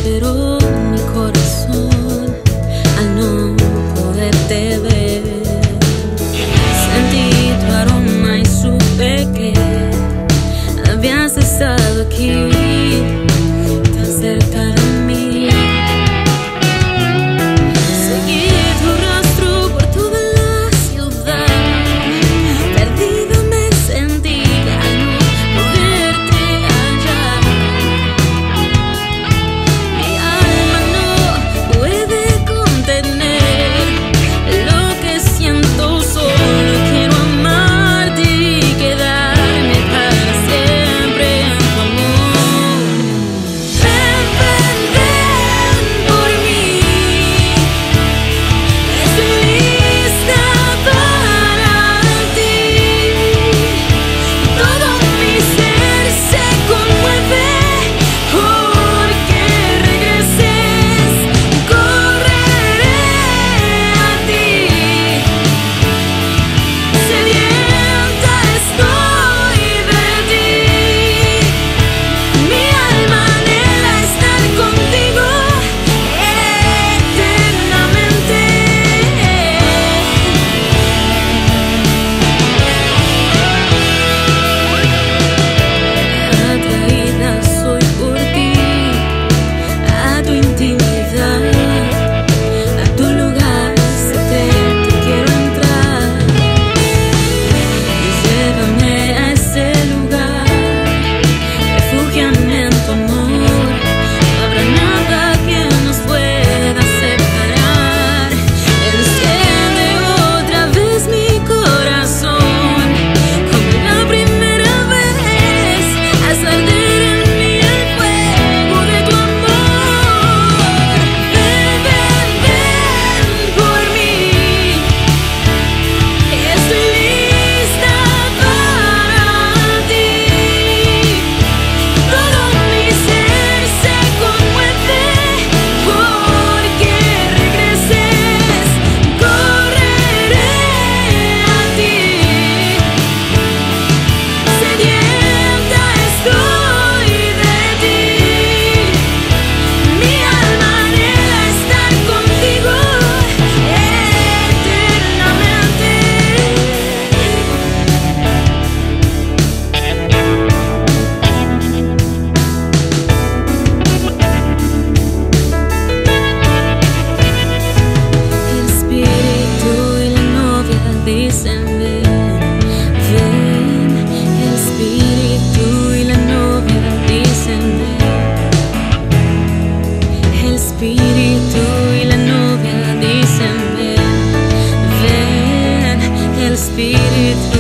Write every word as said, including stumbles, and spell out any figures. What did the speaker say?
aceleró mi corazón al no poderte ver. Sentí tu aroma y supe que habías estado aquí, tan cerca de mí. Seguí tu rastro por toda la ciudad, perdido me sentí al no poderte hallar. Mi alma no puede contener lo que siento, solo quiero amarte y quedarme para siempre en tu amor. Ven, ven, ven por mí, estoy lista para ti. Todo mi ser se conmueve porque regreses, correré a ti. Sedienta estoy de ti, mi alma anhela estar contigo eternamente. Atraída soy por ti, a tu intimidad, a tu lugar secreto quiero entrar. Llévame a ese lugar, refúgiame en tu amor. No habrá nada que nos pueda separar. Enciende otra vez mi corazón, como la primera vez. Haz arder en mí el fuego de tu amor. Ven, ven, ven por mí, estoy lista para ti. Todo mi ser se conmueve porque regreses, correré a ti. Sedienta estoy de ti, mi alma anhela estar contigo eternamente. El espíritu y la novia dicen ven, ven. El espíritu y la novia dicen ven. El espíritu y la novia dicen ven, ven. El espíritu